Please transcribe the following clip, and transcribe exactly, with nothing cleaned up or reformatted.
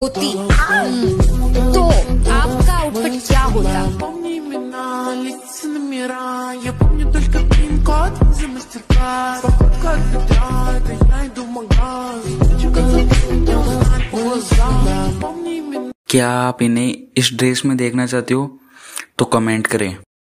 होती तो आपका आउटफिट क्या होता? क्या आप इन्हें इस ड्रेस में देखना चाहते हो तो कमेंट करें।